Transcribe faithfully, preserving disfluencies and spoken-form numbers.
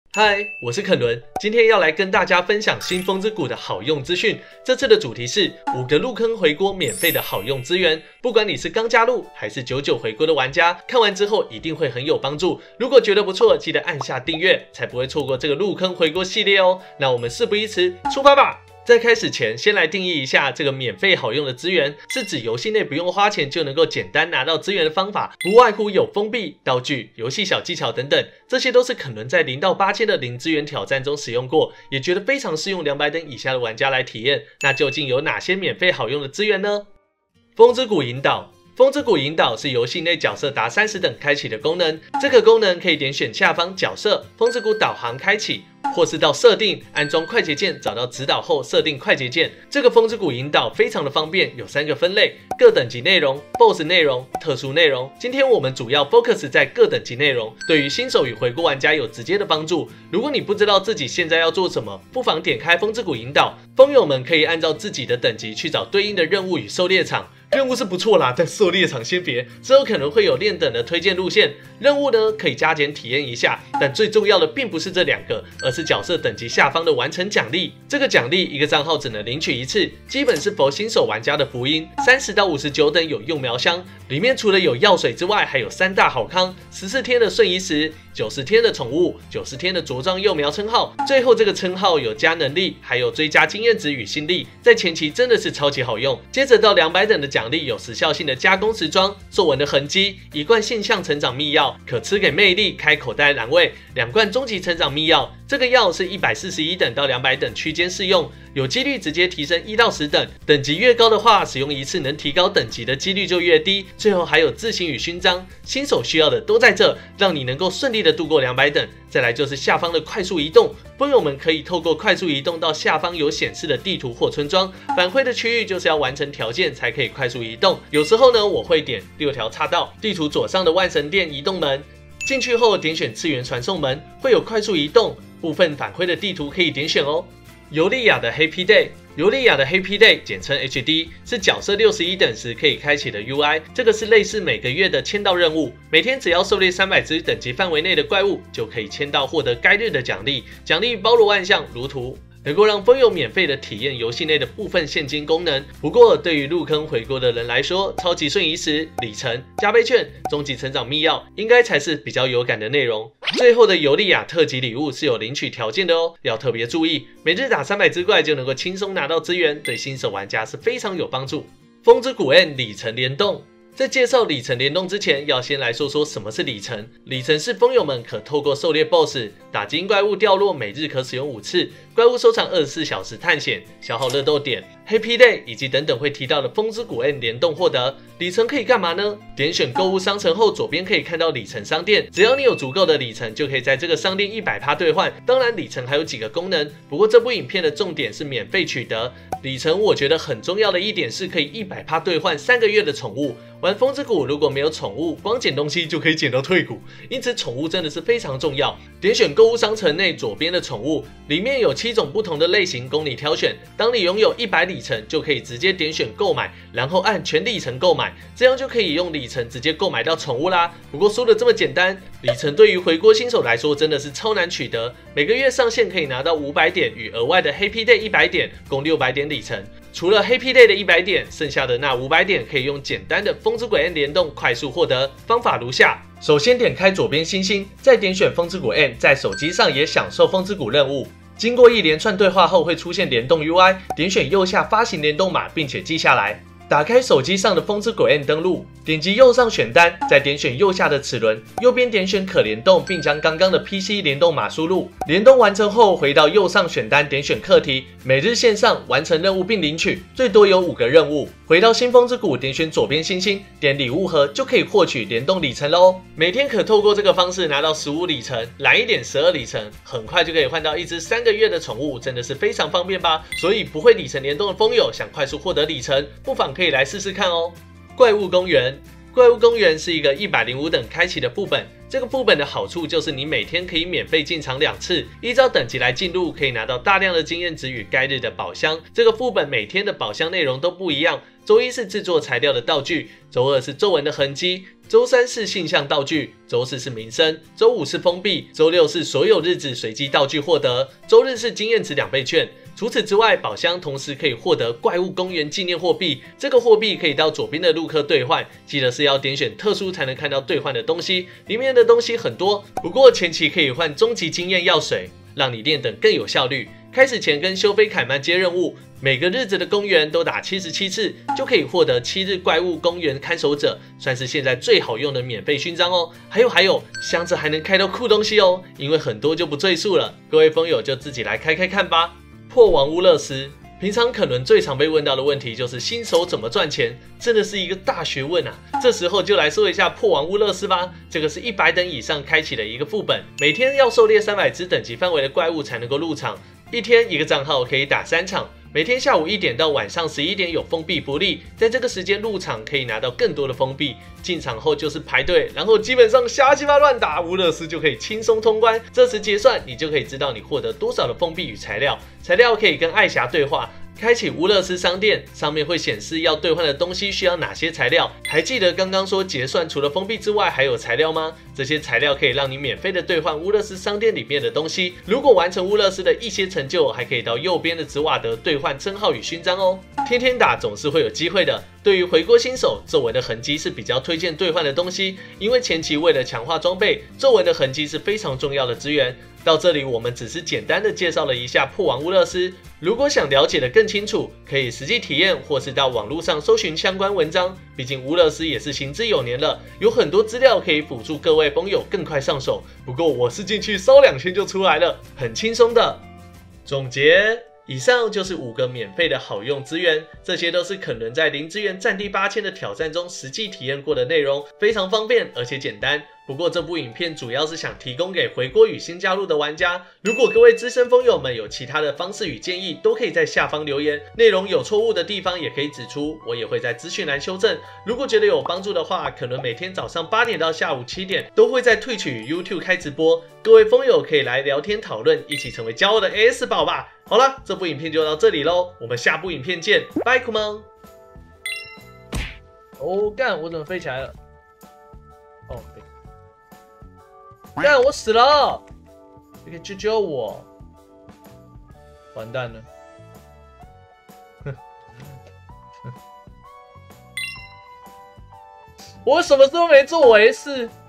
嗨，我是肯伦，今天要来跟大家分享新风之谷的好用资讯。这次的主题是五个入坑回锅免费的好用资源，不管你是刚加入还是久久回锅的玩家，看完之后一定会很有帮助。如果觉得不错，记得按下订阅，才不会错过这个入坑回锅系列哦。那我们事不宜迟，出发吧！在开始前，先来定义一下这个免费好用的资源，是指游戏内不用花钱就能够简单拿到资源的方法，不外乎有封闭、道具、游戏小技巧等等，这些都是肯伦在零到八千的零资源挑战中使用过，也觉得非常适用两百等以下的玩家来体验。那究竟有哪些免费好用的资源呢？风之谷引导。风之谷引导是游戏内角色达三十等开启的功能，这个功能可以点选下方角色风之谷导航开启，或是到设定安装快捷键，找到指导后设定快捷键。这个风之谷引导非常的方便，有三个分类：各等级内容、B O S S 内容、特殊内容。今天我们主要 focus 在各等级内容，对于新手与回锅玩家有直接的帮助。如果你不知道自己现在要做什么，不妨点开风之谷引导，风友们可以按照自己的等级去找对应的任务与狩猎场。任务是不错啦，但狩猎场先别，之后可能会有练等的推荐路线。任务呢可以加减体验一下，但最重要的并不是这两个，而是角色等级下方的完成奖励。这个奖励一个账号只能领取一次，基本是否新手玩家的福音。三十到五十九等有幼苗箱，里面除了有药水之外，还有三大好康：十四天的瞬移石、九十天的宠物、九十天的茁壮幼苗称号。最后这个称号有加能力，还有追加经验值与心力，在前期真的是超级好用。接着到两百等的奖奖励有时效性的加工时装、皱纹的痕迹、一罐现象成长秘药，可吃给魅力开口袋栏位，两罐终极成长秘药。这个药是一百四十一等到两百等区间适用，有几率直接提升一到十等，等级越高的话，使用一次能提高等级的几率就越低。最后还有自信与勋章，新手需要的都在这，让你能够顺利的度过两百等。再来就是下方的快速移动，朋友们可以透过快速移动到下方有显示的地图或村庄，返回的区域就是要完成条件才可以快速移动。有时候呢，我会点六条岔道，地图左上的万神殿移动门，进去后点选次元传送门，会有快速移动，部分返回的地图可以点选哦。尤利亚的 Happy Day， 尤利亚的 Happy Day 简称 H D， 是角色六十一等时可以开启的 U I， 这个是类似每个月的签到任务，每天只要狩猎三百只等级范围内的怪物，就可以签到获得该日的奖励，奖励包罗万象，如图。能够让风友免费的体验游戏内的部分现金功能。不过，对于入坑回锅的人来说，超级瞬移石、里程、加倍券、终极成长秘药，应该才是比较有感的内容。最后的尤利亚特级礼物是有领取条件的哦，要特别注意。每日打三百只怪就能够轻松拿到资源，对新手玩家是非常有帮助。风之谷 N 里程联动。在介绍里程联动之前，要先来说说什么是里程。里程是风友们可透过狩猎 B O S S、打金怪物掉落，每日可使用五次，怪物收藏二十四小时探险，消耗热豆点、Happy Day 以及等等会提到的风之谷 N 联动获得。里程可以干嘛呢？点选购物商城后，左边可以看到里程商店，只要你有足够的里程，就可以在这个商店 百分之百 兑换。当然，里程还有几个功能，不过这部影片的重点是免费取得。里程我觉得很重要的一点是可以 百分之百 兑换三个月的宠物。玩风之谷如果没有宠物，光捡东西就可以捡到退股，因此宠物真的是非常重要。点选购物商城内左边的宠物，里面有七种不同的类型供你挑选。当你拥有一百里程，就可以直接点选购买，然后按全里程购买，这样就可以用里程直接购买到宠物啦。不过说的这么简单，里程对于回锅新手来说真的是超难取得。每个月上限可以拿到五百点与额外的 Happy Day 一百点，共六百点里程。除了 Happy Day 的一百点，剩下的那五百点可以用简单的风之谷 N 联动快速获得。方法如下：首先点开左边星星，再点选风之谷 N， 在手机上也享受风之谷任务。经过一连串对话后，会出现联动 U I， 点选右下发行联动码，并且记下来。打开手机上的风之谷 N 登录，点击右上选单，再点选右下的齿轮，右边点选可联动，并将刚刚的 P C 联动码输入。联动完成后，回到右上选单，点选课题，每日线上完成任务并领取，最多有五个任务。回到新风之谷，点选左边星星，点礼物盒就可以获取联动里程喽。每天可透过这个方式拿到十五里程，懒一点十二里程，很快就可以换到一只三个月的宠物，真的是非常方便吧？所以不会里程联动的风友想快速获得里程，不妨可以来试试看哦。怪物公园。怪物公园是一个一百零五等开启的副本， 这个副本的好处就是你每天可以免费进场两次，依照等级来进入，可以拿到大量的经验值与该日的宝箱。这个副本每天的宝箱内容都不一样，周一是制作材料的道具，周二是皱纹的痕迹，周三是性象道具，周四是名声，周五是封闭，周六是所有日子随机道具获得，周日是经验值两倍券。除此之外，宝箱同时可以获得怪物公园纪念货币，这个货币可以到左边的路刻兑换，记得是要点选特殊才能看到兑换的东西，里面的东西很多，不过前期可以换终极经验药水，让你练等更有效率。开始前跟修菲凯曼接任务，每个日子的公园都打七十七次，就可以获得七日怪物公园看守者，算是现在最好用的免费勋章哦。还有还有，箱子还能开到酷东西哦，因为很多就不赘述了，各位风友就自己来开开看吧。破王乌勒斯，平常可能最常被问到的问题就是新手怎么赚钱，真的是一个大学问啊。这时候就来说一下破王乌勒斯吧，这个是一百等以上开启的一个副本，每天要狩猎三百只等级范围的怪物才能够入场，一天一个账号可以打三场。每天下午一点到晚上十一点有封闭福利，在这个时间入场可以拿到更多的封闭。进场后就是排队，然后基本上瞎鸡巴乱打，乌勒斯就可以轻松通关。这时结算，你就可以知道你获得多少的封闭与材料。材料可以跟艾霞对话。开启乌勒斯商店，上面会显示要兑换的东西需要哪些材料。还记得刚刚说结算除了封闭之外还有材料吗？这些材料可以让你免费的兑换乌勒斯商店里面的东西。如果完成乌勒斯的一些成就，还可以到右边的紫瓦德兑换称号与勋章哦。天天打总是会有机会的。对于回锅新手，皱纹的痕迹是比较推荐兑换的东西，因为前期为了强化装备，皱纹的痕迹是非常重要的资源。到这里我们只是简单的介绍了一下破王乌勒斯，如果想了解的更清楚，可以实际体验或是到网络上搜寻相关文章。毕竟乌勒斯也是行之有年了，有很多资料可以辅助各位风友更快上手。不过我是进去烧两圈就出来了，很轻松的。总结。以上就是五个免费的好用资源，这些都是肯伦在零资源战地八千的挑战中实际体验过的内容，非常方便而且简单。不过这部影片主要是想提供给回锅与新加入的玩家，如果各位资深风友们有其他的方式与建议，都可以在下方留言，内容有错误的地方也可以指出，我也会在资讯栏修正。如果觉得有帮助的话，可能每天早上八点到下午七点都会在 Twitch 与 YouTube 开直播，各位风友可以来聊天讨论，一起成为骄傲的 A S 宝吧。好了，这部影片就到这里咯，我们下部影片见，拜酷萌。哦干，我怎么飞起来了？哦，对。干，我死了！你可以救救我！完蛋了！我什么时候没做维士？